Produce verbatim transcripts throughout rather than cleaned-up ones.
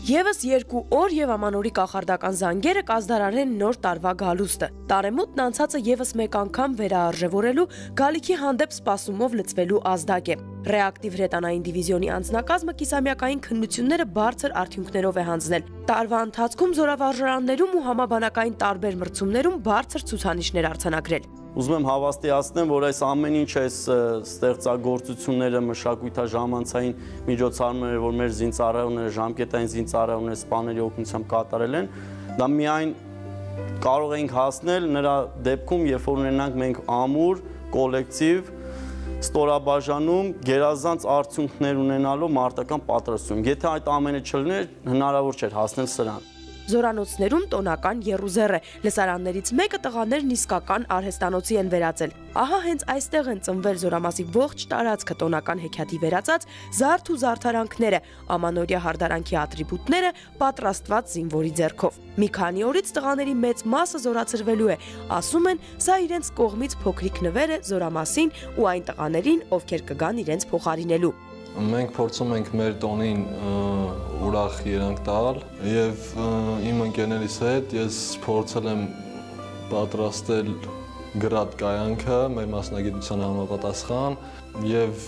Եվս երկու օր եւ ամանորի կախարդական զանգերը կազդարարեն նոր տարվա գալուստը։ Տարեմուտն անցածը եւս մեկ անգամ վերաարժևորելու գալիքի հանդեպ սպասումով լծվելու ազդակ է։ Ռեակտիվ հրետանային դիվիզիոնի անձնակազմը կիսամյակային քննությունները բարձր արդյունքներով է հանձնել։ Տարվա ընթացքում զորավարժարաններում ու համաբանակային տարբեր մրցումներում բարձր ցուցանիշներ արձանագրել։ Ուզում եմ հավաստիացնեմ, որ այս ամեն ինչ այս ստեղծագործությունները, մշակութաժամանցային միջոցառումները, որ մեր զինծառայողները, ժամկետային զինծառայողները սպաների օգնությամբ կատարել են, դա միայն կարող ենք հասնել նրա դեպքում, երբ որ ունենանք մենք ամուր, կոլեկտիվ, ստորաբաժանում գերազանց արդյունքներ ունենալով մարտական պատրաստություն։ Եթե այդ ամենը չլիներ, հնարավոր չէր հասնել սրան։ Զորանոցներում տոնական եռուզեռ է, լսարաններից մեկը տղաներն իսկական արհեստանոցի են վերածել։ Ահա հենց այստեղ են ծնվել Զորամասի ողջ տարածքը տոնական հեքիաթի վերածած զարդ ու զարդարանքները, ամանորյա հարդարանքի ատրիբուտները պատրաստված զինվորի ձեռքով։ Մի քանի օրից տղաների մեծ մասը զորացրվելու է, ասում են, սա իրենց կողմից փոքրիկ նվեր է Զորամասին ու այն տղաներին, ովքեր կգան իրենց փոխարինելու։ Մենք փորձում ենք մեր տոնին ուրախ երանգ տալ եւ իմ ընկերներիս հետ ես փորձել եմ պատրաստել գրադ կայանքը մեր մասնագիտության համապատասխան եւ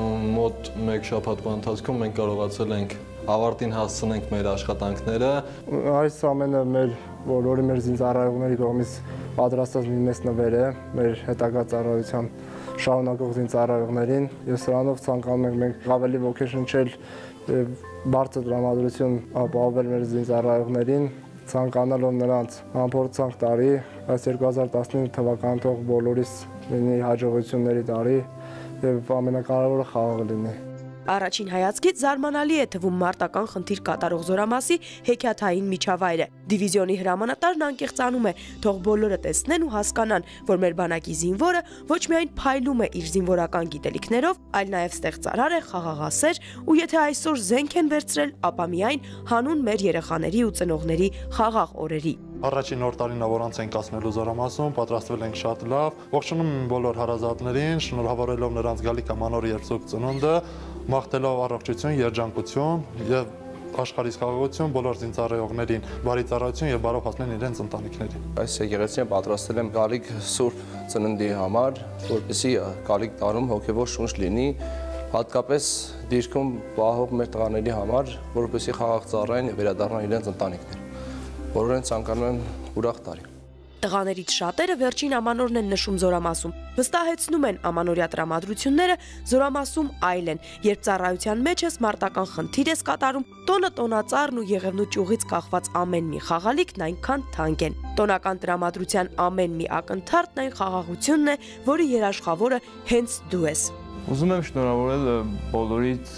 մոտ մեկ շաբաթվա ընթացքում մենք կարողացել ենք ավարտին հասցնենք մեր աշխատանքները։ Այս ամենը մեր բոլորի մեր զինծառայողների կողմից պատրաստած մի մեծ նվեր է մեր հետագա ծառայության շարունակող զինծառայողներին եւ սրանով ցանկանում ենք մենք ավելի ոգեշնչել եւ բարձր տրամադրություն ապահովել մեր զինծառայողներին, ցանկանալով նրանց ամփոփցանք տարի, այս երկու հազար տասնինը թվականին թող բոլորիս լինի հաջողությունների տարի եւ ամենակարևորը խաղաղ լինի։ Առաջին հայացքից զարմանալի է թվում մարտական խնդիր կատարող Զորամասի հեքիաթային միջավայրը։ Դիվիզիոնի հրամանատարն անկեղծանում է, թող բոլորը տեսնեն ու հասկանան, որ մեր բանակի զինվորը ոչ միայն փայլում է իր զինվորական գիտելիքներով, այլ նաև ստեղծարար է, խաղաղասեր ու եթե այսօր զենք են վերցրել, ապա միայն հանուն մեր երեխաների ու ծնողների խաղաղ օրերի։ Առաջին նոր տարին որ անց ենք կացնելու Զորամասում, պատրաստվել ենք շատ լավ։ Ողջունում եմ բոլոր հարազատներին, շնորհավորելով նրանց գալիք ամանոր երբսուկ ծնունդը, մաղթելով առողջություն, երջանկություն եւ աշխարհիս խաղաղություն բոլոր զինծառայողներին, բարի ծառայություն եւ բարով հասնեն իրենց ընտանիքներին։ Այս եկեղեցին պատրաստել եմ գալիք Սուրբ Ծննդի համար, որպեսզի գալիք տարում հոգեվոր շունչ լինի, հատկապես դիրքում պահող մեր տղաների համար, որպեսզի խաղաղ ծառայեն եւ վերադառնան իրենց ընտանիքներ։ Բոլորին ցանկանում եմ ուրախ տարի։ Տղաներից շատերը վերջին ամանորն են նշում Զորամասում, վստահեցնում են ամանորյա տրամադրությունները Զորամասում այլ են, երբ ծառայության մեջ ես մարտական խնդիր ես կատարում, տոնը տոնածառն ու եղևնու ճյուղից կախված ամեն մի խաղալիքն այնքան թանկ են։ Տոնական տրամադրության ամեն մի ակնթարթն այն խաղաղությունն է, որի երաշխավորը հենց դու ես։ Ուզում եմ շնորհավորել բոլորից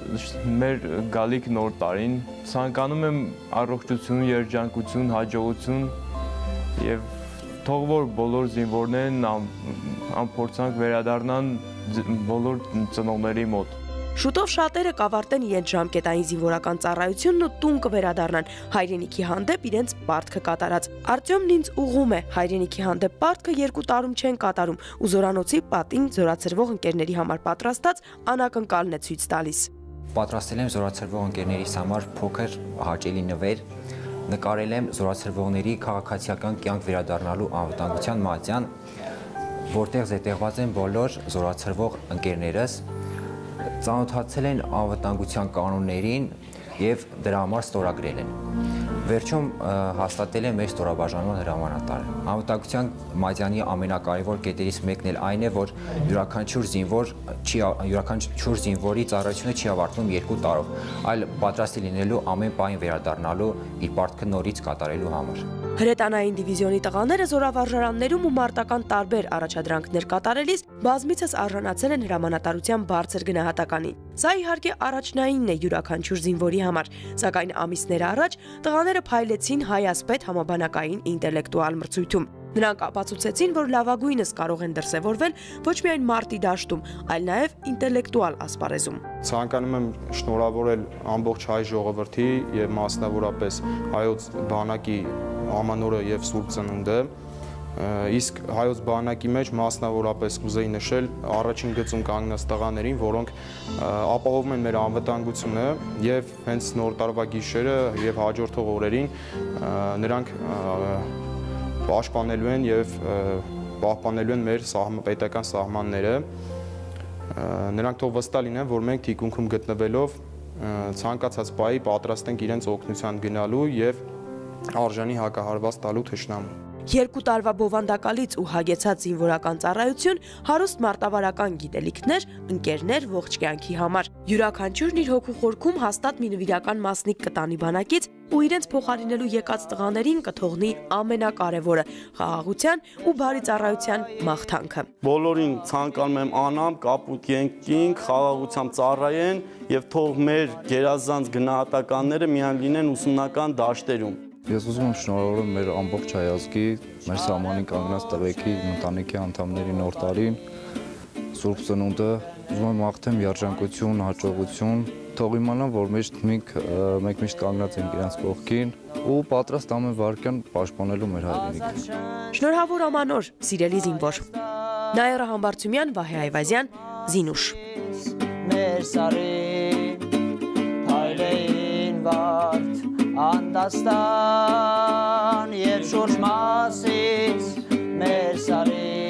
մեր գալիք նոր տարին, ցանկանում եմ առողջություն, երջանկություն, հաջողություն եւ թող որ բոլոր զինվորներն ամփորձանք վերադառնան բոլոր ծնողների մոտ։ Շուտով շատերը կավարտեն իրենց ժամկետային զինվորական ծառայությունն ու տուն կվերադառնան հայրենիքի հանդեպ իրենց պարտքը կատարած։ Արտյոմն ինձ ուղղում է, հայրենիքի հանդեպ պարտքը երկու տարում չեն կատարում ու Զորանոցի պատին զորացրվող ընկերների համար պատրաստած անակնկալն է ցույց տալիս։ Պատրաստել եմ զորացրվող ընկերներիս համար փոքր հաճելի նվեր, նկարել եմ զորացրվողների քաղաքացիական կյանք վերադառնալու անվտանգության մատյան, որտեղ զետեղված են բոլոր զորացրվող ընկերներս, ծանոթացել են անվտանգության կանոններին եւ դրա համար ստորագրել են։ Վերջում հաստատել է մեր ստորաբաժանման հրամանատարը։ Անվտանգության մատյանի ամենակարևոր կետերից մեկն էլ այն է, որ յուրաքանչյուր զինվոր չի յուրաքանչյուր զինվորի ծառայությունը չի ավարտվում երկու տարով, այլ պատրաստ լինելու ամեն պահին վերադառնալու իր պարտքը նորից կատարելու համար։ Հրետանային դիվիզիոնի տղաները զորավարժարաններում ու մարտական տարբեր առաջադրանքներ կատարելիս բազմիցս արժանացել են հրամանատարության բարձր գնահատականին։ Սա իհարկե առաջնայինն է յուրաքանչյուր զինվորի համար, սակայն ամիսներ առաջ տղաները փայլեցին հայասպետ համաբանակային ինտելեկտուալ մրցույթում։ Նրանք ապացուցեցին, որ լավագույնս կարող են դրսևորվել ոչ միայն մարտի դաշտում, այլ նաև ինտելեկտուալ ասպարեզում։ Ցանկանում եմ շնորհավորել ամբողջ հայ ժողովրդի եւ մասնավորապես հայոց բանակի ամանորը եւ Սուրբ Ծնունդը, Իսկ հայոց բանակի մեջ մասնավորապես կուզեի նշել առաջին գծում կանգնած տղաներին, որոնք ապահովում են մեր անվտանգությունը եւ հենց նոր տարվա գիշերը եւ հաջորդող օրերին նրանք պաշտպանելու են եւ պահպանելու են մեր պետական սահմանները։ Նրանք թող վստահ լինեն, որ մենք թիկունքում գտնվելով ցանկացած բայի պատրաստ ենք իրենց օգնության գնալու եւ արժանի հակահարված տալու թշնամուն։ Երկու տարվա բովանդակալից ու հագեցած զինվորական ծառայություն, հարուստ մարտավարական գիտելիքներ, ընկերներ ողջ կյանքի համար։ Յուրաքանչյուրն իր հոգու խորքում հաստատ մի նվիրական մասնիկ կտանի բանակից ու իրենց փոխարինելու եկած տղաներին կթողնի ամենակարևորը՝ խաղաղության ու բարի ծառայության մաղթանքը։ Բոլորին ցանկանում եմ անամ, կապուտ եկինք, խաղաղությամբ ծառայեն եւ թող մեր գերազանց գնահատականները միայն լինեն ուսումնական դաշտերում։ Ես ուզում եմ շնորհավորել մեր ամբողջ հայազգի, մեր սահմանին կանգնած տղեկի, ընտանիքի անդամների նոր տարին, Սուրբ Ծնունդը, ուզում եմ մաղթեմ երջանկություն, հաջողություն, թող իմանան, որ մենք մենք միշտ կանգնած ենք իրենց կողքին ու պատրաստ ամեն վարքյան պաշտպանելու մեր հայրենիքը։ Շնորհավոր ամանոր, սիրելի զինվոր։ Նաիրա Համբարձումյան, Վահե Այվազյան, Զինուշ։ Մեր սարի փայլեին վարդ Անդաստան և շուրջ մասից մեր սարի